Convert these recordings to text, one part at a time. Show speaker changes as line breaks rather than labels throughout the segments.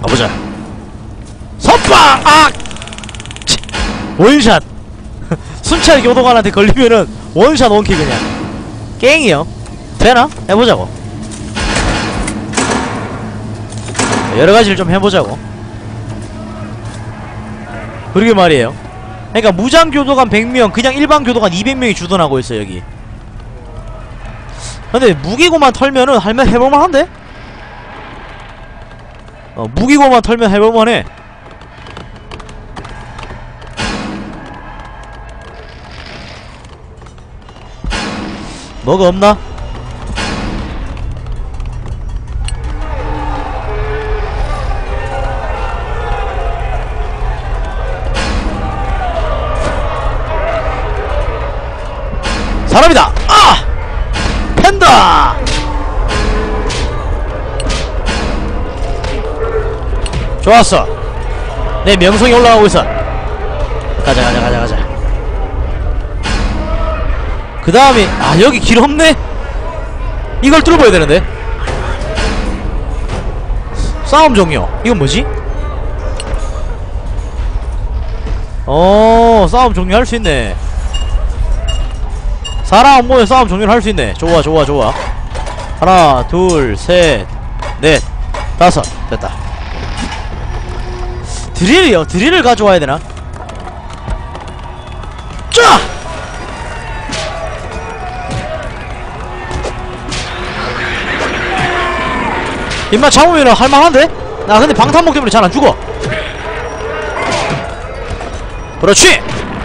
가보자. 선빵! 아! 원샷. 순찰 교도관한테 걸리면은 원샷 원킬 그냥 깽이요. 되나? 해보자고. 여러가지를 좀 해보자고. 그러게 말이에요. 그러니까 무장교도관 100명 그냥 일반 교도관 200명이 주둔하고 있어 여기. 근데 무기고만 털면은 할면 해볼만한데? 무기고만 털면 해볼만해. 뭐가 없나? 사람이다! 아! 팬다! 좋았어. 내 명성이 올라가고 있어. 가자. 그 다음에 아 여기 길 없네? 이걸 뚫어봐야 되는데. 싸움 종료. 이건 뭐지? 싸움 종료할 수 있네. 사람 안 보면 싸움 종료를 할 수 있네. 좋아. 하나 둘 셋 넷 다섯. 됐다. 드릴이요. 드릴을 가져와야 되나? 쫙! 임마 잡으면 할만한데? 나 근데 방탄복 때문에 잘 안 죽어. 그렇지!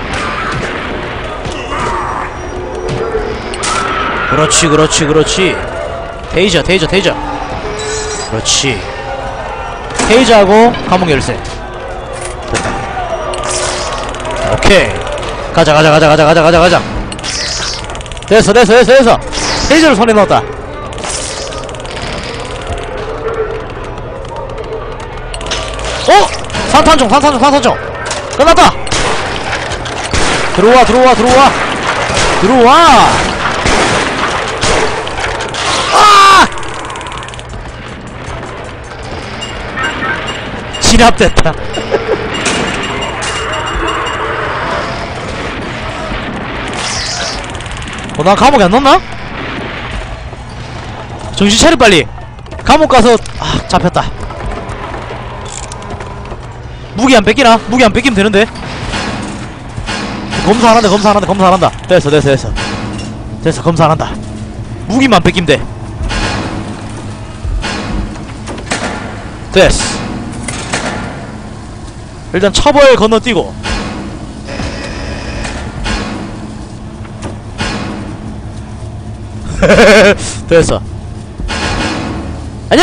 그렇지. 테이저. 그렇지. 테이저하고 감옥 열쇠. 됐다. 오케이. 가자. 됐어. 테이저를 손에 넣었다. 산탄총. 끝났다. 들어와. 진압됐다. 나 감옥에 안 넣었나? 정신 차려 빨리. 감옥 가서 잡혔다. 무기 안 뺏기나? 무기 안 뺏기면 되는데. 검사 안 한다. 됐어. 검사 안 한다. 무기만 뺏기면 돼. 됐어. 일단 처벌 건너뛰고. 됐어. 안녕!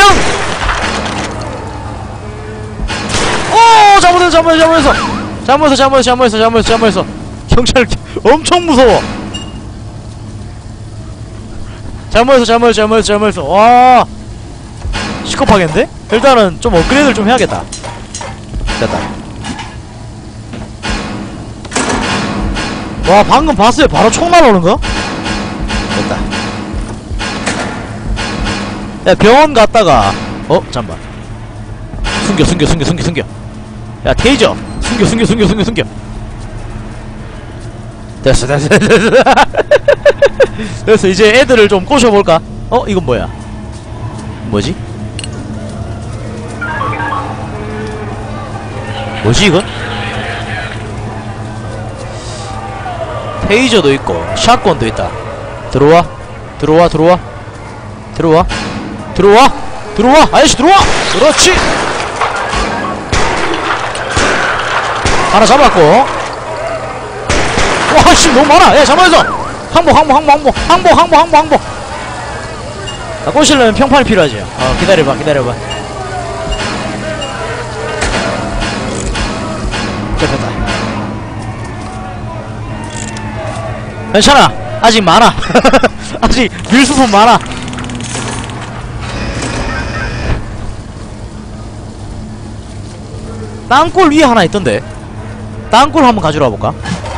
잘못했어. 경찰 엄청 무서워. 잘못했어. 와, 시커파겠는데? 일단은 좀 업그레이드를 좀 해야겠다. 됐다. 와, 방금 봤어요? 바로 총 날라오는 거? 됐다. 야, 병원 갔다가 잠깐만. 숨겨. 야, 테이저. 숨겨. 됐어. 됐어. 이제 애들을 좀 꼬셔볼까? 이건 뭐야? 뭐지 이건? 테이저도 있고 샷건도 있다. 들어와. 아저씨 들어와. 그렇지. 하나 잡았고. 와씨 너무 많아. 야 잡아야죠. 항복. 꼬시려면 평판이 필요하지. 기다려봐. 잡혔다. 괜찮아. 아직 많아. 아직 밀수품 많아. 땅굴 위에 하나 있던데. 땅굴 한번 가지러 와볼까?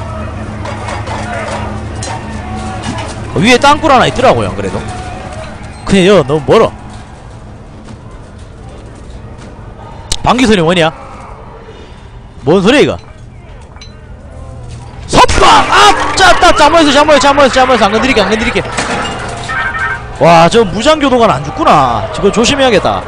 위에 땅굴 하나 있더라고요. 그래도 그냥 여기 너무 멀어. 방귀소리 뭐냐? 뭔 소리야 이거? 선방! 아! 잠깐만있어 안 건드릴게 와 저 무장교도관 안 죽구나. 저거 조심해야겠다.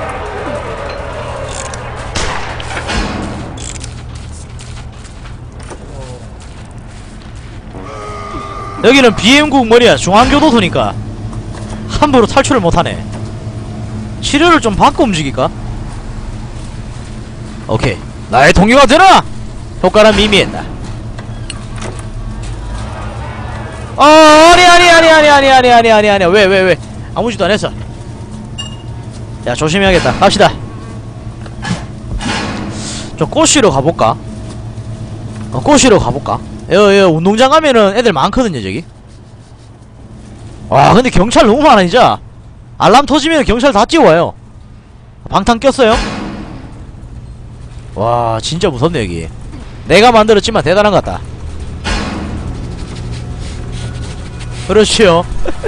여기는 BM국 뭐냐 중앙교도소니까 함부로 탈출을 못하네. 치료를 좀 바꿔 움직일까? 오케이 나의 동료가 되라! 효과는 미미했다. 아니 왜 아무 짓도 안 했어. 야 조심해야겠다. 갑시다. 저 꼬시로 가볼까? 꼬시로 가볼까? 운동장 가면은 애들 많거든요 저기. 와 근데 경찰 너무 많아 진짜. 알람 터지면 경찰 다 찍어와요. 방탄 꼈어요? 와 진짜 무섭네 여기. 내가 만들었지만 대단한 것 같다. 그렇지요.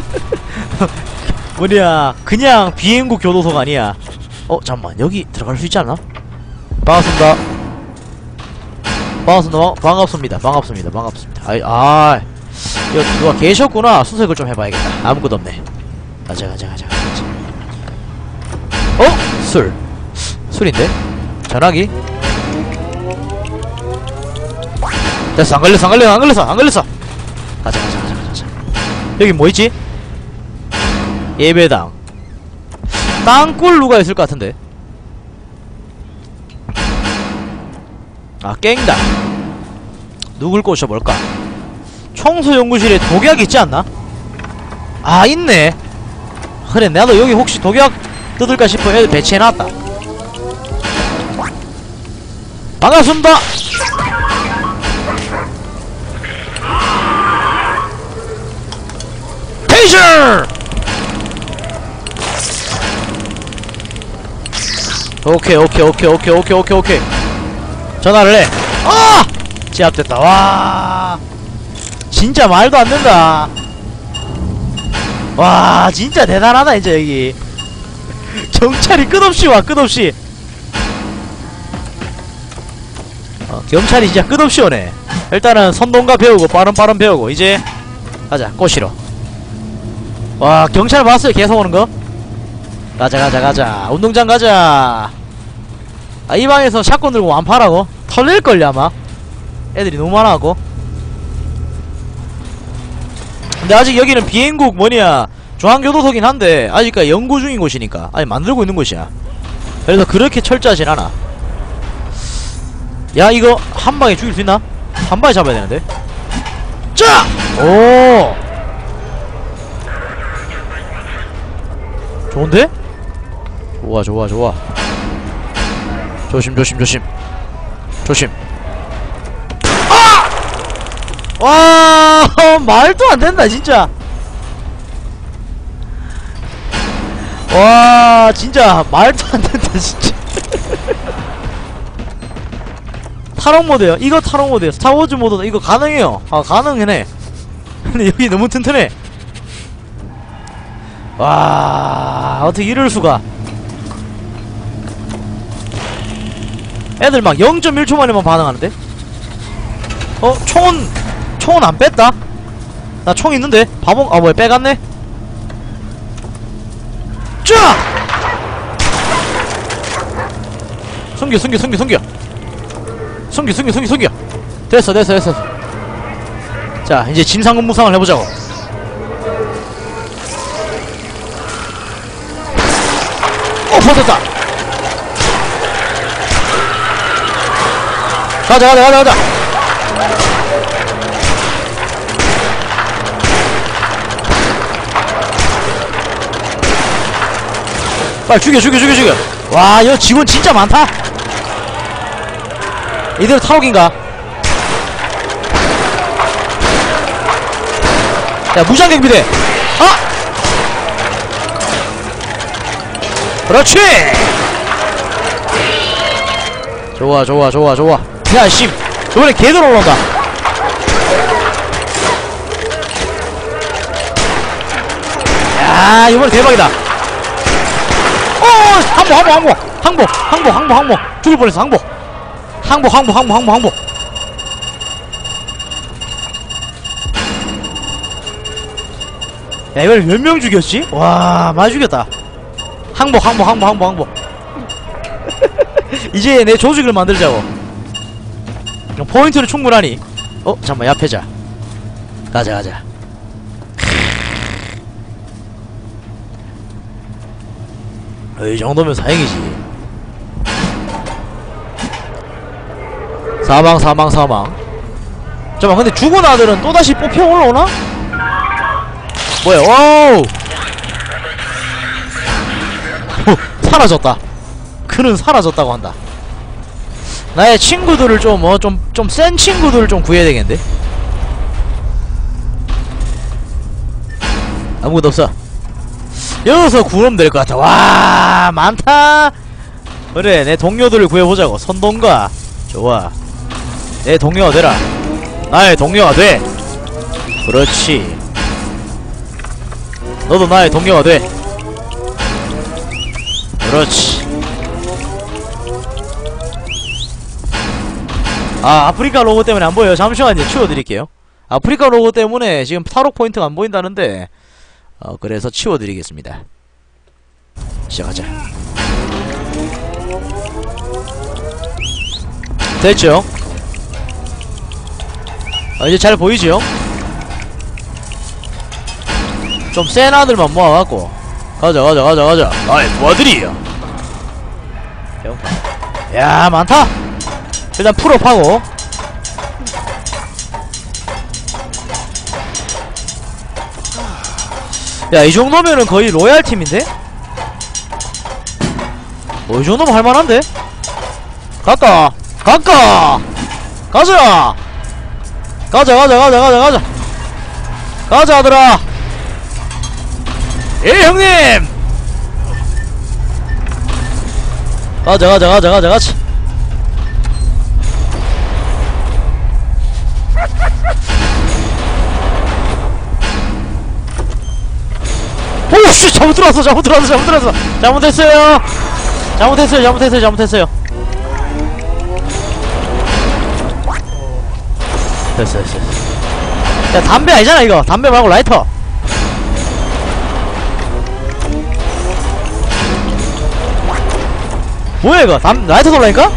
뭐냐 그냥 비행국 교도소가 아니야. 잠깐만 여기 들어갈 수 있지 않나? 반갑습니다. 반갑습니다. 여기 누가 계셨구나. 수색을 좀 해봐야겠다. 아무것도 없네. 가자. 술인데? 전화기? 됐어 안 걸렸어. 가자. 여기 뭐있지? 예배당. 땅굴 누가 있을 것 같은데. 아 깽당. 누굴 꼬셔볼까? 청소연구실에 독약 있지 않나? 아 있네. 그래 나도 여기 혹시 독약 뜯을까 싶어 애들 배치해놨다. 반갑습니다. 페이저! 오케이. 전화를 해. 아! 제압됐다. 와. 진짜 말도 안 된다. 와, 진짜 대단하다, 이제 여기. 경찰이 끝없이 와, 끝없이. 경찰이 진짜 끝없이 오네. 일단은 선동가 배우고, 빠른 배우고, 이제, 가자, 꼬시러. 와, 경찰 봤어요? 계속 오는 거? 가자. 운동장 가자. 아, 이 방에서 샷건 들고 완파라고? 털릴걸요, 아마? 애들이 너무 많아갖고. 근데 아직 여기는 비행국 뭐냐, 중앙교도소긴 한데, 아직까지 연구 중인 곳이니까. 아니, 만들고 있는 곳이야. 그래서 그렇게 철저하진 않아. 야, 이거 한 방에 죽일 수 있나? 한 방에 잡아야 되는데? 자! 오! 좋은데? 좋아. 조심. 아! 와, 말도 안 된다, 진짜. 와, 진짜, 말도 안 된다, 진짜. 탈옥 모드요. 이거 탈옥 모드요. 스타워즈 모드도 이거 가능해요. 아, 가능해. 근데 여기 너무 튼튼해. 와, 어떻게 이럴 수가. 애들 막 0.1초 만에만 반응하는데? 총은 안 뺐다? 나 총 있는데? 바보, 뭐야, 빼갔네? 쫙! 숨겨. 됐어. 자, 이제 진상근무상을 해보자고. 버텼다! 가자. 빨리 죽여. 와, 여기 직원 진짜 많다. 이대로 탈옥인가? 야, 무장경비대. 아! 그렇지. 좋아. 야, 씨, 이번에 개들 올라온다. 야, 이번에 대박이다. 한번. 항복 죽을 뻔했어. 항복. 야 이걸 몇 명 죽였지? 와 많이 죽였다. 항복 이제 내 조직을 만들자고. 포인트는 충분하니. 잠깐만 야패자. 가자. 이 정도면 사행이지. 사망. 잠깐만 근데 죽은 아들은 또다시 뽑혀 올라오나? 뭐야? 와우. 사라졌다. 그는 사라졌다고 한다. 나의 친구들을 좀 센 친구들을 좀 구해야 되겠는데? 아무것도 없어. 여기서 구하면 될 것 같아. 와 많다. 그래 내 동료들을 구해보자고. 선동가 좋아. 내 동료가 되라. 나의 동료가 돼. 그렇지. 너도 나의 동료가 돼. 그렇지. 아프리카 로고 때문에 안 보여요. 잠시만요. 치워드릴게요. 아프리카 로고 때문에 지금 탈옥 포인트가 안 보인다는데 그래서 치워드리겠습니다. 시작하자. 됐죠? 이제 잘 보이죠? 좀 센 아들만 모아갖고 가자. 아이 도와드리요. 야 많다. 일단 풀업하고. 야 이 정도면은 거의 로얄 팀인데? 이 정도면 할만한데? 가자 아들아. 예 형님. 가자. 오씨 잘못 들어왔어. 잘못했어요. 됐어. 야 담배 아니잖아 이거. 담배 말고 라이터. 뭐야 이거? 라이터 돌라니까?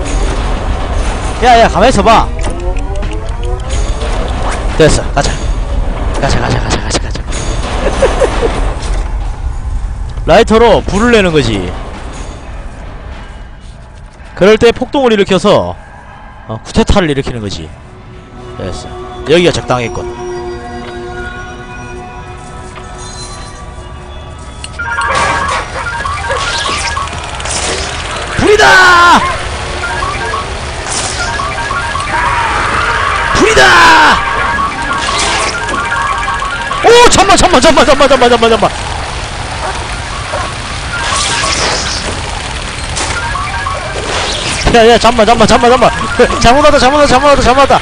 야 가만히 있어봐. 됐어. 가자. 라이터로 불을 내는 거지. 그럴 때 폭동을 일으켜서 쿠데타를 일으키는 거지. 됐어. 여기가 적당했군. 불이다! 오 잠만. 야 잠만. 잘못하다.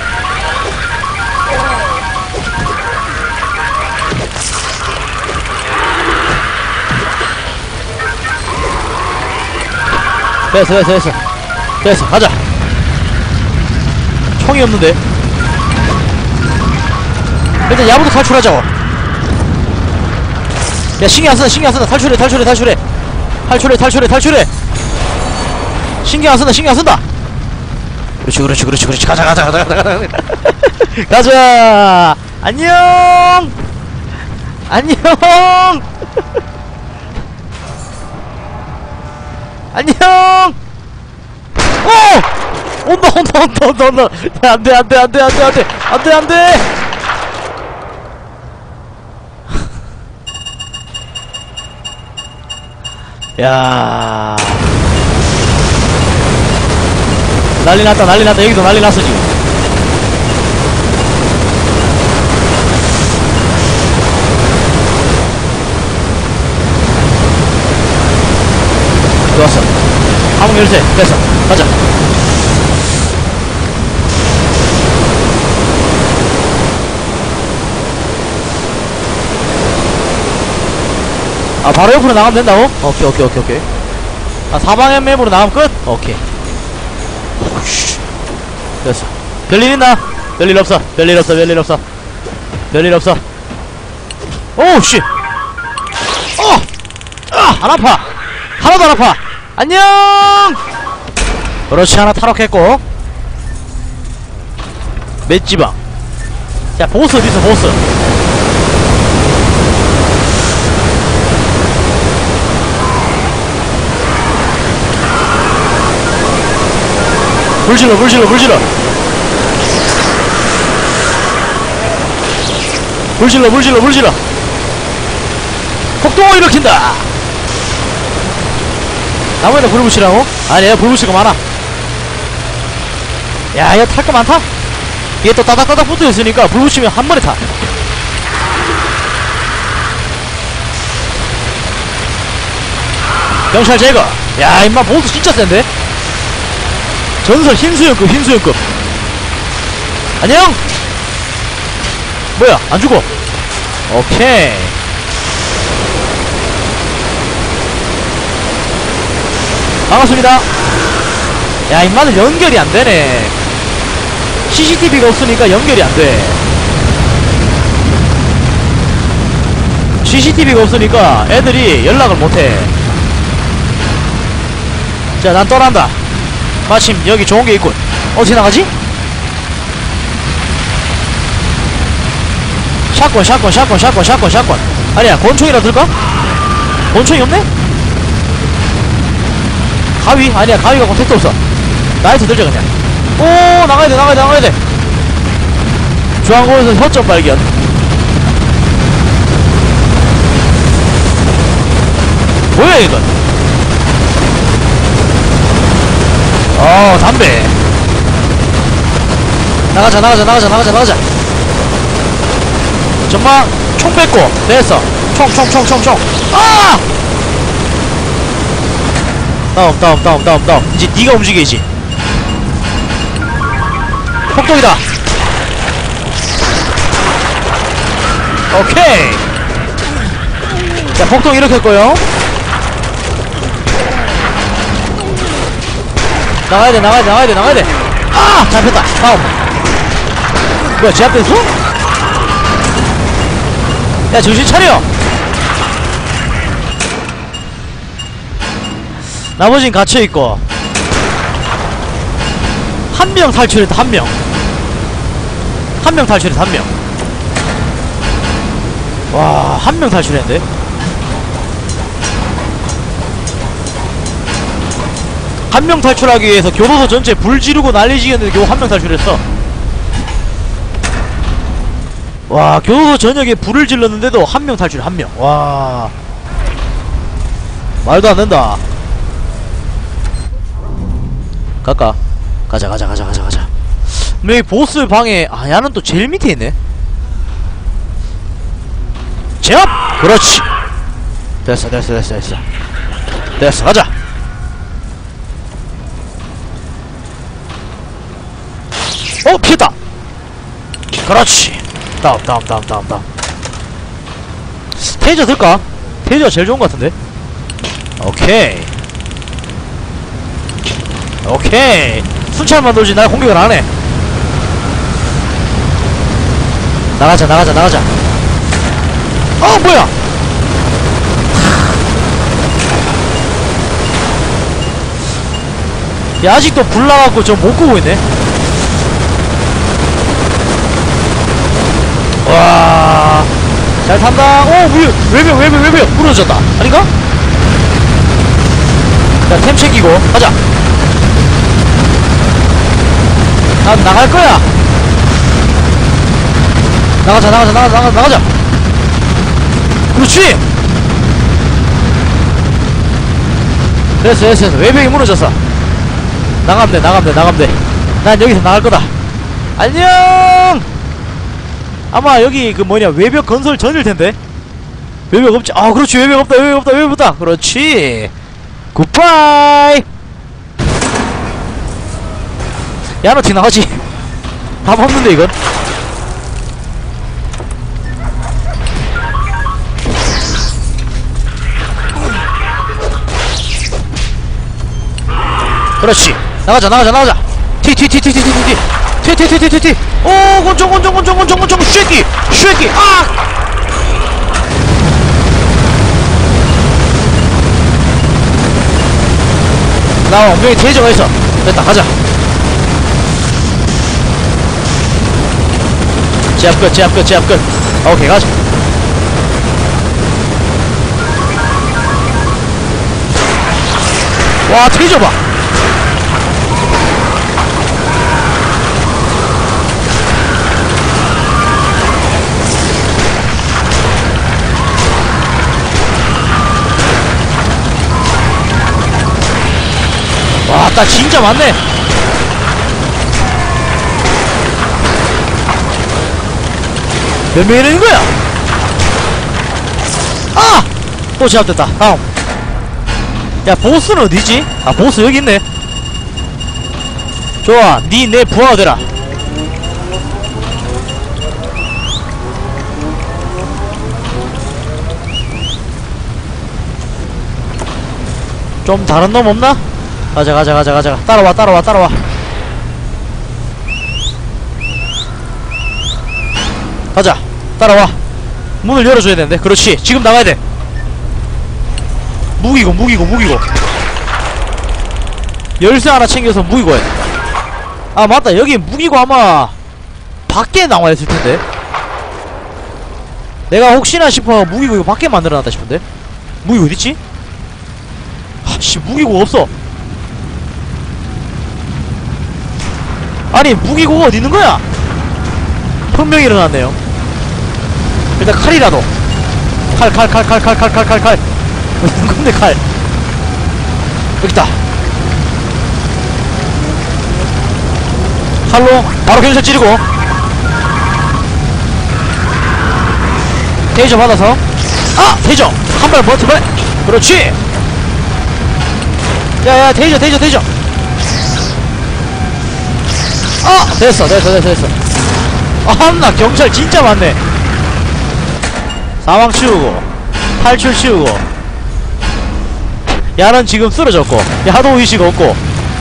됐어. 가자. 총이 없는데. 일단 야부터 탈출하자고. 야 신경 안 쓴다. 탈출해. 신경 안 쓴다. 그렇지. 가자. 가자. 안녕. 오! 온다. 안돼. 야. 난리 났다. 여기도 난리 났어 지금. 좋았어. 항목 열쇠. 됐어. 가자. 바로 옆으로 나가면 된다고? 오케이. 아, 사방의 맵으로 나가면 끝? 오케이. 오우씨. 됐어. 별일 있나? 별일 없어. 별일 없어. 별일 없어. 별일 없어. 오우씨. 안 아파. 하나도 안 아파. 안녕! 그렇지, 하나 탈옥했고. 맷지방. 자, 보스 어디있어, 보스. 불질러, 불질러, 불질러. 불질러, 불질러, 불질러. 폭동을 일으킨다. 나무에다 불을 붙이라고? 아니야, 불 붙일 거 많아. 야, 이거 탈 거 많다? 이게 또 따닥따닥 붙어 있으니까 불 붙이면 한 번에 타. 경찰 제거. 야, 임마, 보스 진짜 센데? 전설 흰수염급, 흰수염급. 안녕! 뭐야, 안 죽어. 오케이. 반갑습니다. 야, 임마는 연결이 안 되네. CCTV가 없으니까 연결이 안 돼. CCTV가 없으니까 애들이 연락을 못 해. 자, 난 떠난다. 마침 여기 좋은 게 있군. 어떻게 나가지? 샷건, 샷건, 샷건, 샷건, 샷건, 샷건. 아니야, 권총이라 들까? 권총이 없네? 가위? 아니야, 가위 갖고 택도 없어. 나이트 들자 그냥. 오, 나가야돼, 나가야돼, 나가야돼. 중앙고에서 혀점 발견. 뭐야 이건? 담배. 나가자, 나가자, 나가자, 나가자, 나가자. 정말 총 뺏고 됐어. 총, 총, 총, 총, 총. 아! 다음, 다음, 다음, 다음, 다음. 이제 네가 움직여야지. 폭동이다. 오케이. 자, 폭동 일으켰고요. 나가야돼, 나가야돼, 나가야돼, 나가야돼. 아! 잡혔다. 다음. 뭐야, 제압됐어? 야, 정신 차려. 나머진 갇혀있고 한 명 탈출했다. 한 명 탈출했다. 한 명. 와, 한 명 탈출했는데. 한 명 탈출하기 위해서 교도소 전체 불 지르고 난리 지었는데 겨우 한 명 탈출했어. 와, 교도소 전역에 불을 질렀는데도 한 명 탈출. 한 명. 와, 말도 안 된다. 갈까? 가자, 가자, 가자, 가자, 가자. 여기 보스 방에, 아, 야는 또 제일 밑에 있네. 제압! 그렇지. 됐어, 됐어, 됐어, 됐어. 됐어, 가자. 피했다. 그렇지. 다음, 다음, 다음, 다음, 다음. 테이저 들까? 테이저가 제일 좋은 것 같은데. 오케이. 오케이. 순찰만 돌지 날 공격을 안해. 나가자, 나가자, 나가자. 뭐야. 야, 아직도 불 나갖고 저 못 끄고 있네. 와, 잘 탄다. 외벽 부러졌다. 아닌가? 자, 템 챙기고 가자. 난 나갈 거야. 나가자, 나가자, 나가자, 나가자, 나가자. 그렇지. 됐어, 됐어, 됐어. 외벽이 무너졌어. 나가면 돼, 나가면 돼, 나가면 돼. 난 여기서 나갈 거다. 안녕. 아마 여기 그 뭐냐, 외벽 건설 전일 텐데. 외벽 없지. 아, 그렇지. 외벽 없다, 외벽 없다, 외벽 없다. 그렇지. 굿바이. 야, 너 어떻게 나가지? 답 없는데 이건. 그렇지. 나가자 나가자 나가자. 튀 오 권총 쉐끼 아 나 엉덩이 테이저가 있어. 됐다 가자. 제압 끝. 오케이 가자. 와 테이저 봐. 와, 나 진짜 많네. 몇 명이나 있는 거야? 아! 또 제압됐다. 다음. 야, 보스는 어디지? 아, 보스 여기 있네. 좋아, 니 내 부하가 되라. 좀 다른 놈 없나? 가자. 따라와. 가자. 따라와. 문을 열어줘야 되는데. 그렇지. 지금 나가야 돼. 무기고. 열쇠 하나 챙겨서 무기고 해. 아, 맞다. 여기 무기고 아마 밖에 나와 있을 텐데. 내가 혹시나 싶어 무기고 이거 밖에 만들어놨다 싶은데. 무기고 어딨지? 아씨, 무기고 없어. 아니 무기고가 어디 있는 거야? 혁명이 일어났네요. 일단 칼이라도. 칼. 무슨 건데 칼? 여기있다. 칼로 바로 경찰 찌르고. 테이저 받아서. 아! 테이저! 한 발 뭐, 두 발! 그렇지! 야야 테이저. 아! 됐어. 아, 나 경찰 진짜 많네. 사망 치우고 탈출 치우고. 야는 지금 쓰러졌고 야도 의식 없고.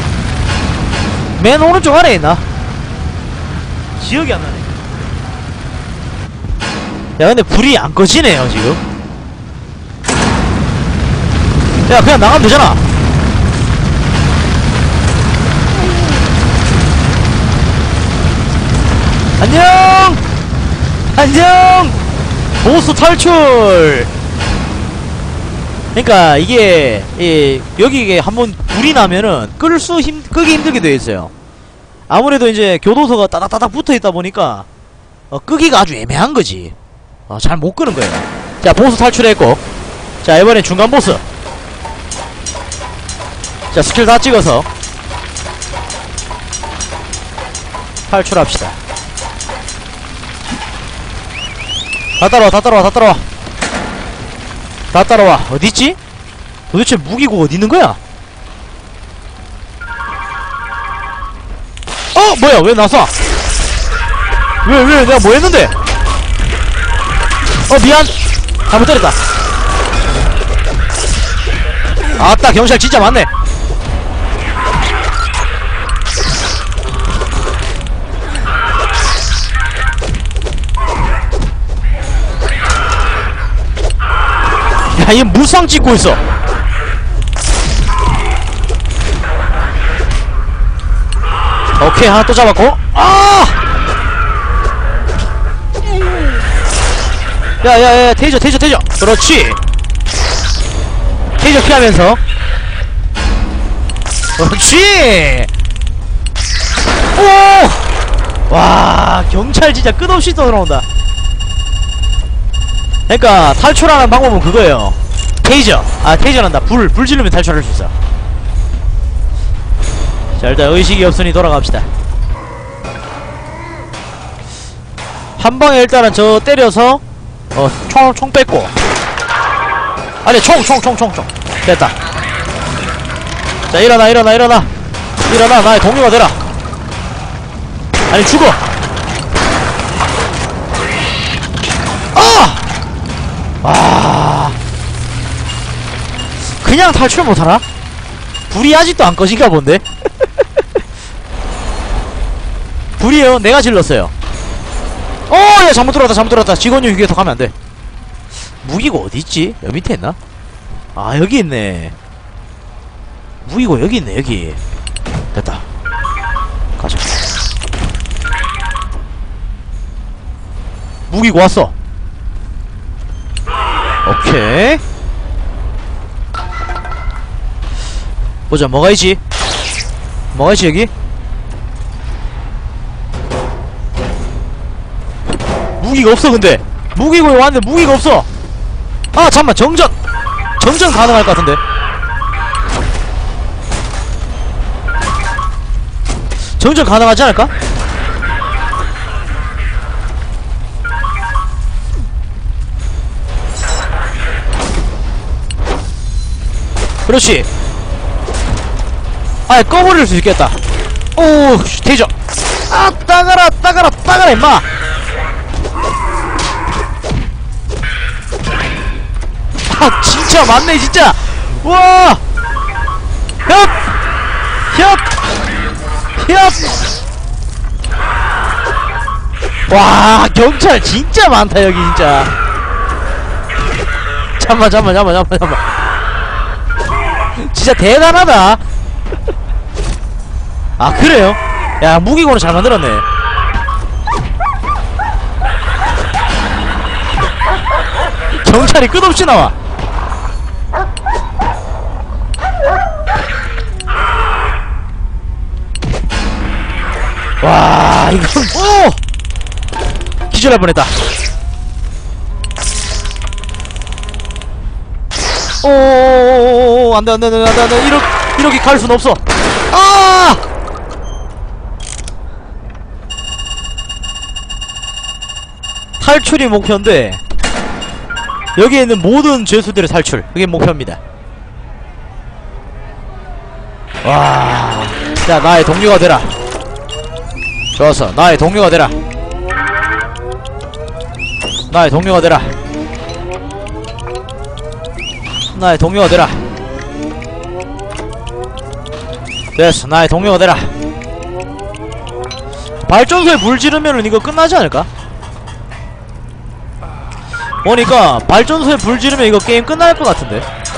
맨 오른쪽 아래에 있나? 기억이 안 나네. 야 근데 불이 안 꺼지네요 지금. 야 그냥 나가면 되잖아. 안녕! 보스 탈출! 그니까, 이게, 여기에 한번 불이 나면은, 끄기 힘들게 되어 있어요. 아무래도 이제, 교도소가 따닥따닥 붙어 있다 보니까, 끄기가 아주 애매한 거지. 잘 못 끄는 거예요. 자, 보스 탈출했고, 자, 이번엔 중간 보스. 자, 스킬 다 찍어서, 탈출합시다. 다 따라와. 어디있지? 도대체 무기고 어디 있는 거야? 뭐야, 왜 나 쏴? 왜, 내가 뭐 했는데? 미안! 잘못 때렸다. 아따, 경찰 진짜 많네. 야, 얘 물상 찍고 있어. 오케이, 하나 또 잡았고. 아! 야, 테이저. 그렇지. 테이저 피하면서. 그렇지. 오! 와, 경찰 진짜 끝없이 떠들어온다. 그러니까 탈출하는 방법은 그거예요. 테이저. 테이저란다. 불 지르면 탈출할 수 있어. 자, 일단 의식이 없으니 돌아갑시다. 한 방에 일단은 저 때려서 총 뺏고. 아니 총 됐다. 자, 일어나. 나의 동료가 되라. 아니 죽어. 그냥 탈출 못하나? 불이 아직도 안 꺼진가 본데? 불이에요. 내가 질렀어요. 야, 잘못 들어왔다, 잘못 들어왔다. 직원용 휴게소 가면 안 돼. 무기고 어디있지? 여기 밑에 있나? 아, 여기 있네. 무기고 여기 있네, 여기. 됐다. 가자. 무기고 왔어. 오케이. 보자, 뭐가 있지? 뭐가 있지, 여기? 무기가 없어, 근데. 무기고에 왔는데 무기가 없어. 아, 잠깐만, 정전 가능할 것 같은데. 정전 가능하지 않을까? 그렇지. 아, 꺼버릴 수 있겠다. 오, 대저. 아, 따가라, 임마. 아, 진짜 맞네, 진짜. 우와. 협. 와, 경찰 진짜 많다, 여기, 진짜. 잠만. 진짜 대단하다. 아, 그래요? 야, 무기고는 잘 만들었네. 경찰이 끝없이 나와. 와, 이건 기절할 뻔했다. 오, 안돼. 이렇게 갈 순 없어. 아! 탈출이 목표인데 여기에 있는 모든 죄수들의 탈출, 그게 목표입니다. 와, 자, 나의 동료가 되라. 좋았어, 나의 동료가 되라. 나의 동료가 되라. 나의 동료가 되라. 됐어, 나의 동료가 되라. 발전소에 불 지르면은 이거 끝나지 않을까? 보니까 발전소에 불 지르면 이거 게임 끝날 것 같은데.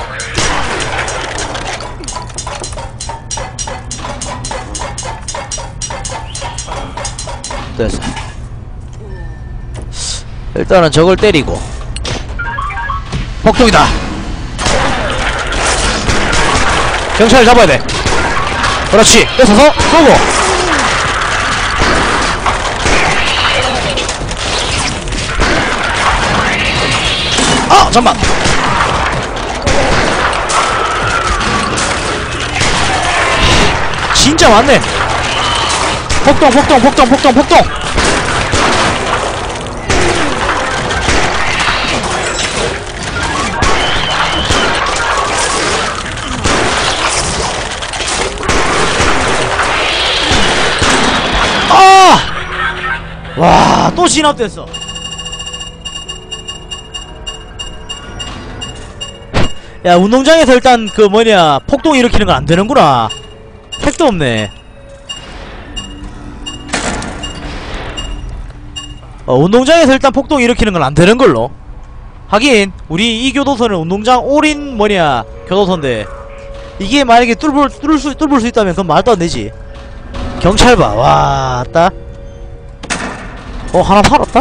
됐어. 일단은 저걸 때리고. 폭동이다. 경찰을 잡아야 돼. 그렇지. 뺏어서 쏘고. 아, 잠깐만. 진짜 많네. 폭동. 아! 와, 또 진압됐어. 야, 운동장에서 일단 그 뭐냐, 폭동 일으키는 건 안 되는구나. 택도 없네. 운동장에서 일단 폭동 일으키는 건 안 되는 걸로. 하긴 우리 이 교도소는 운동장 올인 뭐냐 교도소인데 이게 만약에 뚫을 수 있다면 그건 말도 안 되지. 경찰 봐. 와, 따. 하나 살았다?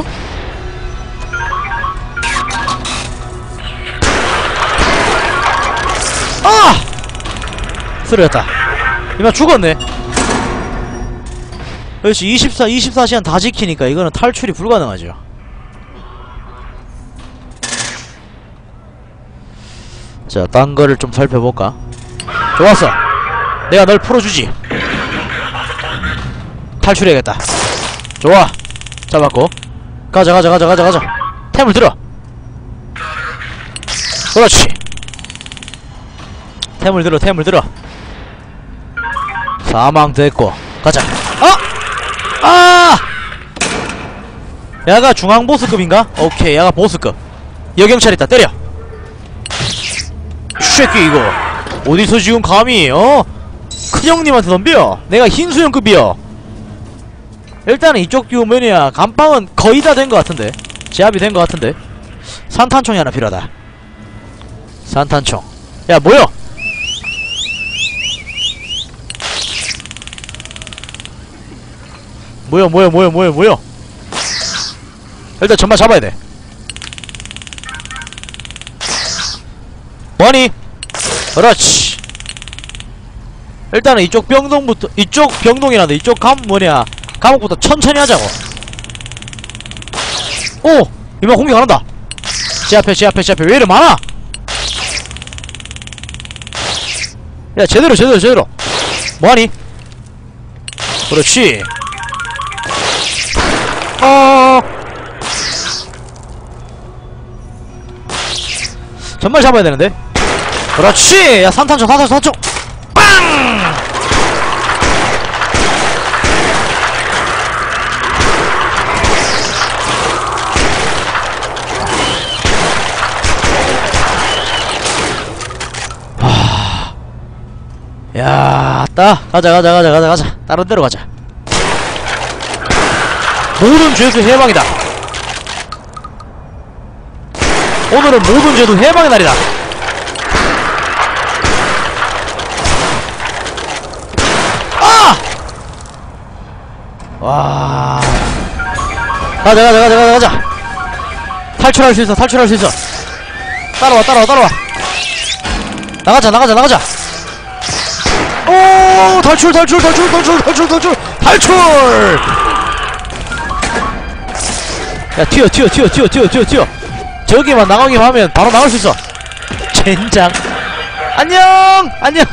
아! 쓰러졌다. 이만 죽었네. 그렇지. 24시간 다 지키니까 이거는 탈출이 불가능하죠. 자, 딴 거를 좀 살펴볼까? 좋았어. 내가 널 풀어주지. 탈출해야겠다. 좋아. 잡았고. 가자. 템을 들어. 그렇지. 템을 들어. 사망됐고. 가자. 야가 중앙보스급인가? 오케이, 야가 보스급. 여경찰 있다. 때려. 쉐끼 이거. 어디서 지금 감히 큰형님한테 덤벼. 내가 흰수염급이여. 일단은 이쪽 뷰 뭐냐, 감방은 거의 다 된 것 같은데. 제압이 된 것 같은데. 산탄총이 하나 필요하다. 산탄총. 야, 뭐야? 뭐야? 일단 전마 잡아야 돼. 뭐하니? 그렇지. 일단은 이쪽 병동부터, 이쪽 병동이란다. 이쪽 감옥부터 천천히 하자고. 오! 이만 공격 안 한다. 제 앞에. 왜 이래 많아? 야, 제대로. 뭐하니? 그렇지. 정말 잡아야 되는데. 그렇지. 야, 산탄총. 빵! 야, 가자. 다른 데로 가자. 모든 죄도 해방이다. 오늘은 모든 죄도 해방의 날이다. 아! 와. 가자. 탈출할 수 있어. 따라와. 나가자. 오, 탈출! 야, 튀어. 저기만 나가기만 하면 바로 나갈 수 있어. 젠장. 안녕.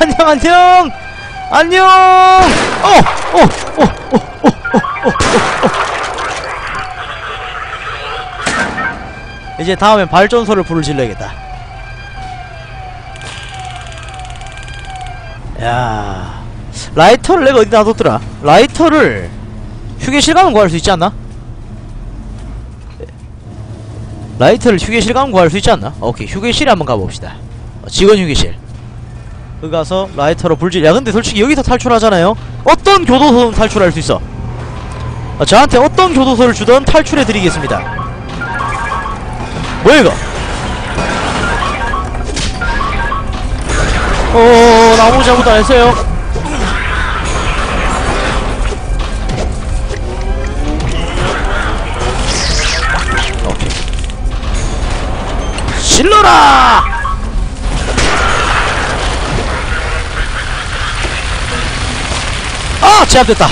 이제 다음엔 발전소를 불을 질러야겠다. 야, 라이터를 내가 어디다 놔뒀더라. 라이터를 휴게실 가면 구할 수 있지 않나? 라이터를 휴게실 가면 구할 수 있지 않나? 오케이, 휴게실에 한번 가봅시다. 직원 휴게실. 그 가서 라이터로 불질. 야, 근데 솔직히 여기서 탈출하잖아요. 어떤 교도소는 탈출할 수 있어. 저한테 어떤 교도소를 주던 탈출해드리겠습니다. 뭐야 이거? 나 아무 잘못 안 했어요. 오케이. 질러라! 아! 제압됐다.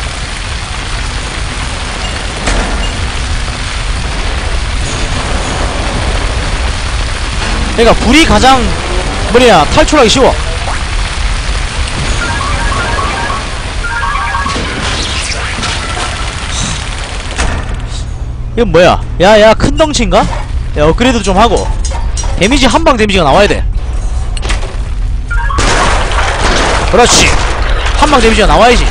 그러니까 불이 가장 뭐냐 탈출하기 쉬워. 이건 뭐야? 야, 큰 덩치인가? 야, 업그레이드 좀 하고. 데미지 한방 데미지가 나와야 돼. 그렇지. 한방 데미지가 나와야지.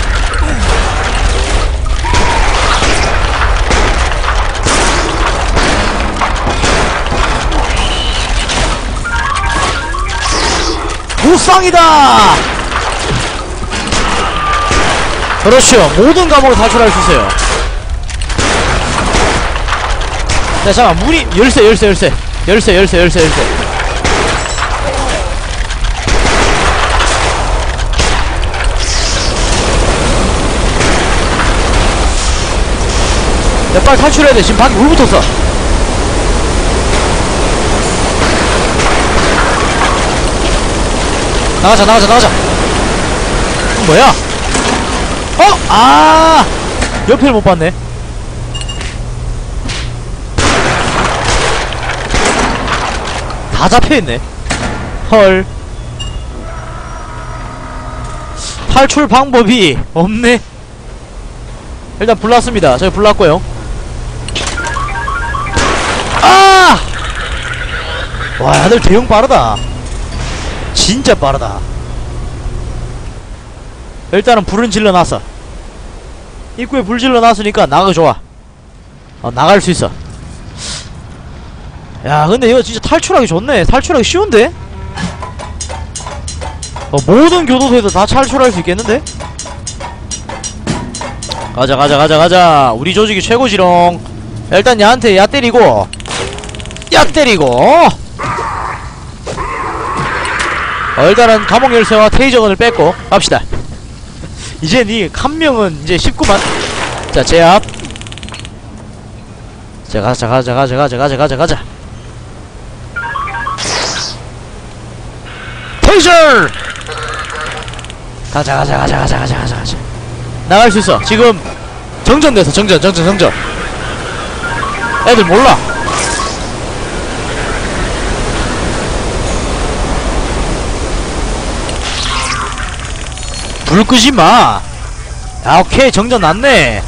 무쌍이다! 그렇죠. 모든 감옥을 탈출할 수 있어요. 야, 잠깐, 문이, 열쇠. 야, 빨리 탈출해야 돼. 지금 밖에 물 붙었어. 나가자. 뭐야? 옆에를 못 봤네. 다 잡혀있네. 헐. 탈출 방법이 없네. 일단 불났습니다. 저기 불났고요. 와, 다들 대응 빠르다. 진짜 빠르다. 일단은 불은 질러놨어. 입구에 불 질러놨으니까 나가기 좋아. 나갈 수 있어. 야, 근데 이거 진짜 탈출하기 좋네. 탈출하기 쉬운데? 모든 교도소에서 다 탈출할 수 있겠는데? 가자 가자 가자 가자. 우리 조직이 최고지롱. 일단 얘한테 야 때리고 야 때리고 일단은 감옥 열쇠와 테이저건을 뺐고 갑시다. 이제 니 한 명은 이제 19만. 자 제압. 자 가자 가자 가자 가자 가자 가자 가자. 테이저. 가자 가자 가자 가자 가자 가자 가자. 나갈 수 있어. 지금 정전돼서 정전 애들 몰라. 불 끄지마. 아 오케이 정전 났네.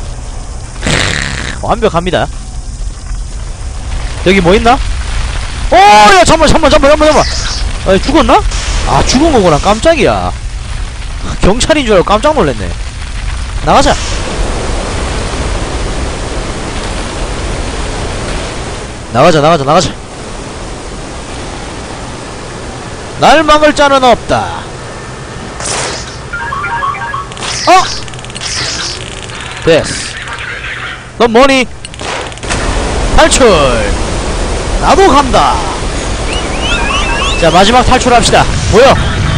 완벽합니다. 여기 뭐 있나? 야 잠깐만 죽었나? 아 죽은거구나. 깜짝이야. 경찰인 줄 알고 깜짝 놀랐네. 나가자. 나가자. 날 막을 자는 없다. 됐어. 넌 뭐니? 탈출. 나도 간다. 자 마지막 탈출합시다. 보여.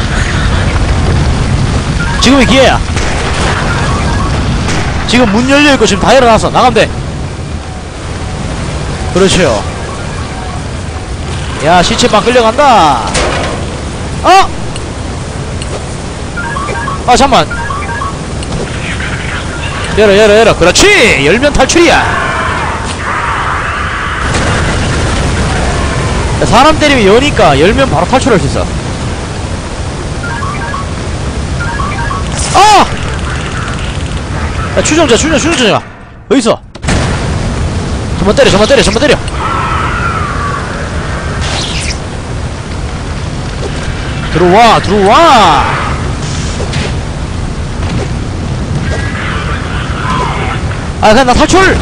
지금이 기회야. 지금 문 열려있고 지금 다 일어나서 나가면 돼. 그렇죠. 야 시체 막 끌려간다. 잠만. 열어. 그렇지. 열면 탈출이야. 사람 때리면 여니까 열면 바로 탈출할 수 있어. 야 추종자 어디있어? 전만 때려. 들어와. 그냥 나 탈출.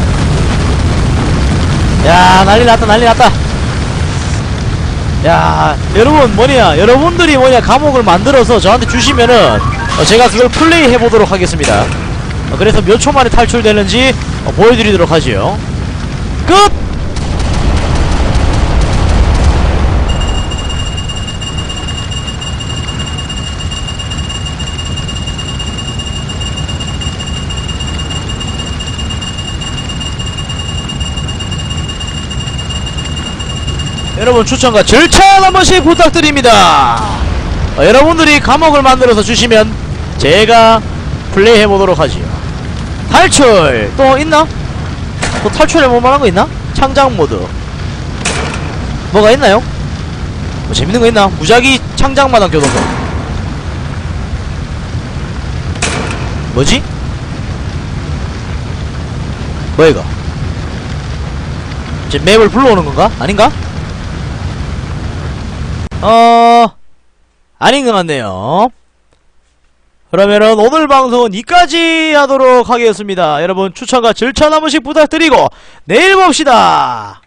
야 난리 났다. 야 여러분들이 감옥을 만들어서 저한테 주시면은 제가 그걸 플레이 해보도록 하겠습니다. 그래서 몇 초 만에 탈출되는지 보여드리도록 하지요. 끝! 여러분 추천과 절차 한 번씩 부탁드립니다. 여러분들이 감옥을 만들어서 주시면 제가 플레이 해보도록 하지요. 탈출! 또 있나? 또 탈출해볼 만한 거 있나? 창작 모드 뭐가 있나요? 뭐 재밌는 거 있나? 무작위 창작마당 교도소. 뭐지? 뭐야 이거? 이제 맵을 불러오는 건가? 아닌가? 아닌 것 같네요. 그러면은 오늘 방송은 여기까지 하도록 하겠습니다. 여러분 추천과 절차 한 번씩 부탁드리고 내일 봅시다.